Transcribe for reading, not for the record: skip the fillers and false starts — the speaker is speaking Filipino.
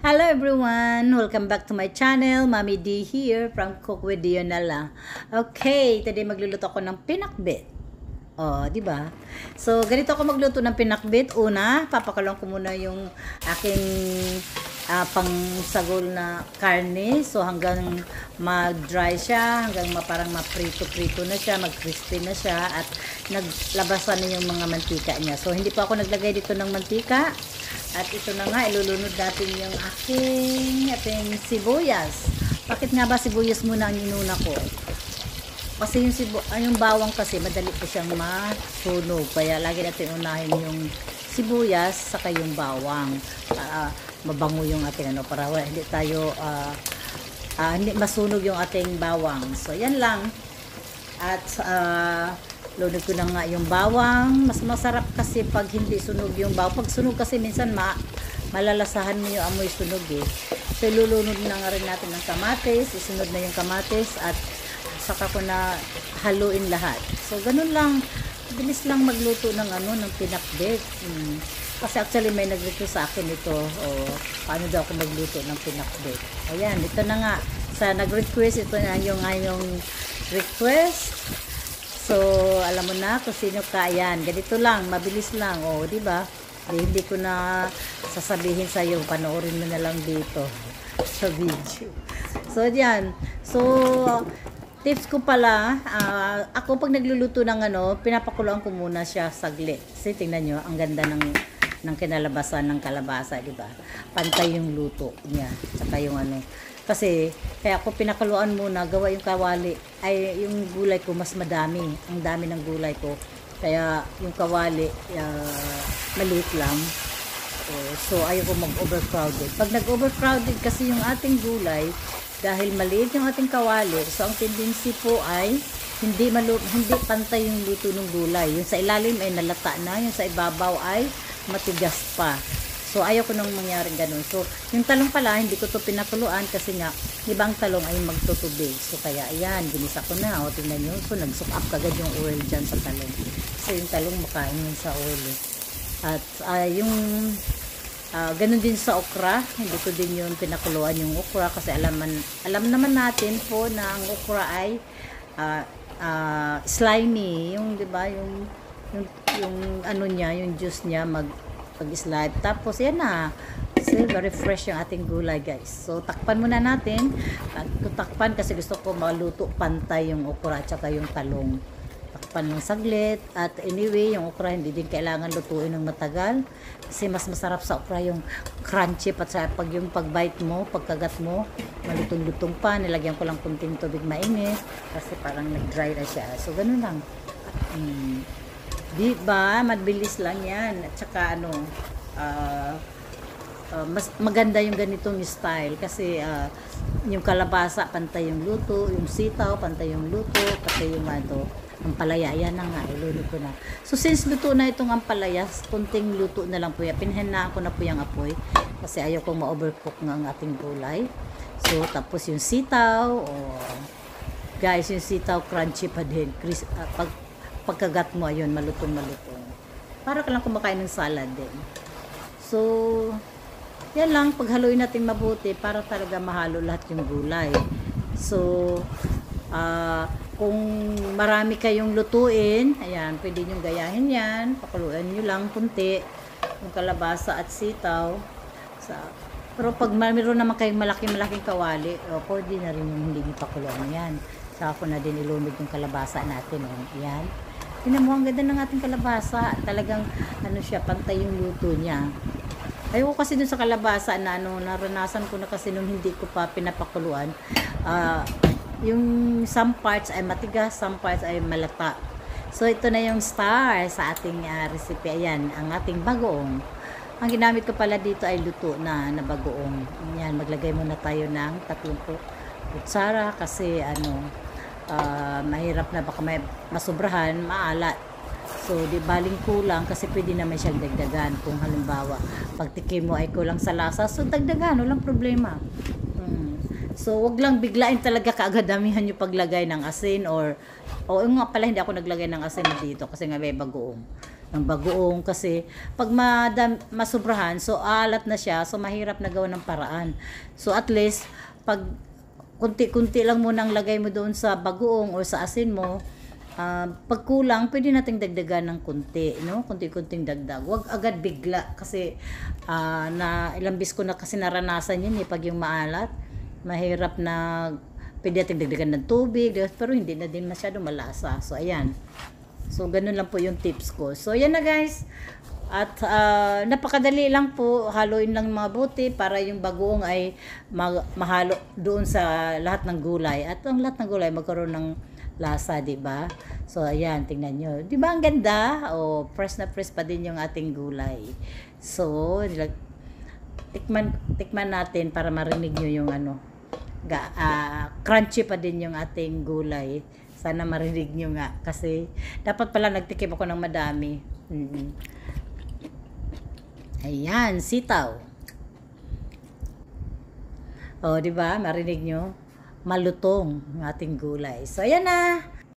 Hello everyone! Welcome back to my channel. Mommy D here from Cook with Dionela. Okay, today magluluto ako ng pinakbet. Oh, di ba? So, ganito ako magluto ng pinakbet. Una, papakulong ko muna yung aking pangsagol na karne. So, hanggang mag-dry siya, hanggang parang maprito-prito na siya, mag-crispy na siya, at naglabasan na yung mga mantika niya. So, hindi pa ako naglagay dito ng mantika. At ito na nga, ilulunod natin yung ating sibuyas. Bakit nga ba sibuyas muna ang inuna ko? Kasi yung bawang kasi, madali po siyang masunog. Kaya lagi natin unahin yung sibuyas, saka yung bawang. Para mabango yung ating para hindi tayo, hindi masunog yung ating bawang. So, yan lang. At, lunod ko na nga yung bawang. Mas masarap kasi pag hindi sunog yung bawang. Pag sunog kasi minsan malalasahan mo yung amoy sunog eh. So ilulunod na nga rin natin ng kamatis. Isunod na yung kamatis at saka ko na haluin lahat. So ganun lang. Bilis lang magluto ng ng pinakbet. Kasi actually may nag-request sa akin ito. Paano daw ako magluto ng pinakbet. Ayan, ito na nga. Sa nag-request, ito na yung request. So, alam mo na kung sino ka. Ayan, ganito lang, mabilis lang. Di ba? Hindi ko na sasabihin sa iyo, panoorin mo na lang dito sa video. So, diyan. So, tips ko pala, ako pag nagluluto ng pinapakuluan ko muna siya saglit. Kasi tingnan nyo, ang ganda ng kinalabasan ng kalabasa, di ba? Pantay yung luto niya. Tsaka yung kasi, kaya ako pinakuluan muna, gawa yung kawali, ay yung gulay ko mas madami. Ang dami ng gulay ko. Kaya yung kawali, maliit lang. So, ayaw ko mag-overcrowded. Pag nag-overcrowded kasi yung ating gulay, dahil maliit yung ating kawali, so ang tendency po ay hindi pantay yung luto ng gulay. Yung sa ilalim ay nalata na, yung sa ibabaw ay matigas pa. So, ayaw ko nang mangyaring ganun. So, yung talong pala, hindi ko to pinakuluan kasi nga, ibang talong ay magtutubig. So, kaya, ayan, ginisa ko na. Tingnan nyo. So, nag-soak up kagad yung oil dyan sa talong. So, yung talong makain yun sa oil. At, ganun din sa okra. Hindi ko din yun pinakuluan yung okra kasi alam naman natin po na ang okra ay slimy. Yung, di ba, yung yung juice niya pag-slide. Tapos, yan na. So, very fresh yung ating gulay, guys. So, takpan muna natin. Takpan kasi gusto ko maluto pantay yung okra at saka yung talong. Takpan ng saglit. At anyway, yung okra hindi din kailangan lutuin ng matagal. Kasi mas masarap sa okra yung crunchy at sa pag yung pag-bite mo, pagkagat mo, malutong-lutong pa. Nilagyan ko lang kunting tubig mainit kasi parang nag-dry na siya. So, ganun lang. Di ba? Mabilis lang yan. At saka mas maganda yung ganitong style kasi yung kalabasa pantay yung luto, yung sitaw pantay yung luto, pati yung ampalaya. Yan na nga, ilunod ko na. So since luto na itong ampalaya, kunting luto na lang po yan. Pinhenaan ko na po yung apoy kasi ayaw kong ma-overcook ng ang ating gulay. So tapos yung sitaw, guys, yung sitaw crunchy pa din. Pagkagat mo, ayun, malutong-malutong. Para ka lang kumakain ng salad din. So, yan lang, paghaluin natin mabuti para talaga mahalo lahat yung gulay. So, kung marami kayong lutuin, ayan, pwede nyo gayahin yan. Pakuluan nyo lang kunti. Yung kalabasa at sitaw. Pero pag mayroon naman kayong malaking kawali, pwede na rin yung hindi nyo pakuluan yan. Saka ko na din ilunod yung kalabasa natin. Ayan. Tingnan mo, ang ganda ng ating kalabasa. Talagang, siya, pantay yung luto niya. Ayoko kasi dun sa kalabasa na, naranasan ko na kasi nung hindi ko pa pinapakuluan. Yung some parts ay matigas, some parts ay malata. So, ito na yung star sa ating recipe. Ayan, ang ating bagoong. Ang ginamit ko pala dito ay luto na bagoong. Ayan, maglagay muna tayo ng 3 kutsara kasi, mahirap na baka may masubrahan, maalat. So, di baling kulang kasi pwede naman siyang dagdagan. Kung halimbawa, pagtikim mo ay kulang sa lasa, so dagdagan, walang problema. So, wag lang biglain talaga kaagad-damihan yung paglagay ng asin or nga pala hindi ako naglagay ng asin dito kasi nga may bagoong. ng bagoong kasi pag masubrahan, so alat na siya, so mahirap na gawa ng paraan. So at least pag kunti-kunti lang muna ang lagay mo doon sa bagoong o sa asin mo, pag kulang, pwede nating dagdagan ng kunti, no? Kunti-kunting dagdag. Huwag agad bigla kasi na ilang bis ko na kasi naranasan yun pag yung maalat, mahirap na pwede nating dagdagan ng tubig, pero hindi na din masyado malasa. So, ayan. So, ganun lang po yung tips ko. So, ayan na guys. At napakadali lang po, haluin lang mabuti para yung bagoong ay mahalo doon sa lahat ng gulay. At ang lahat ng gulay magkaroon ng lasa, di ba? So, ayan, tingnan nyo. Di ba ang ganda? O, fresh na fresh pa din yung ating gulay. So, tikman natin para marinig nyo yung crunchy pa din yung ating gulay. Sana marinig nyo nga. Kasi, dapat pala nagtikim ako ng madami. Ayan, sitaw. O, di ba? Marinig nyo? Malutong ang ating gulay. So, ayan na.